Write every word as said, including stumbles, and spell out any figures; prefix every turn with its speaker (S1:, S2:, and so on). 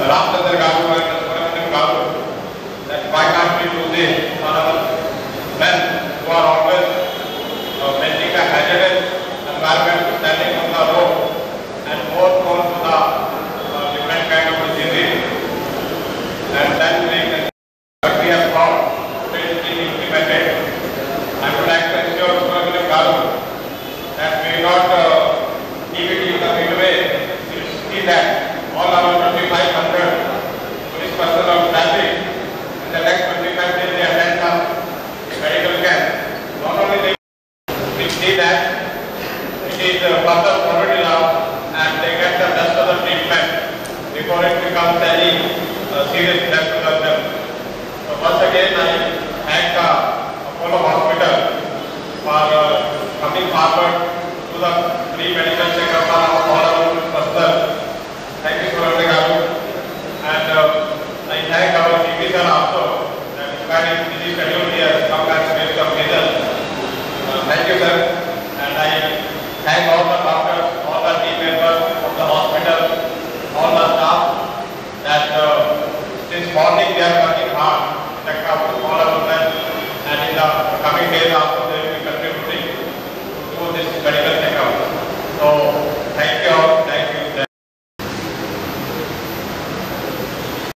S1: Ramchandra Garu and Subramanian Garu, that why can't we do this on our men who are always uh, making a hazardous environment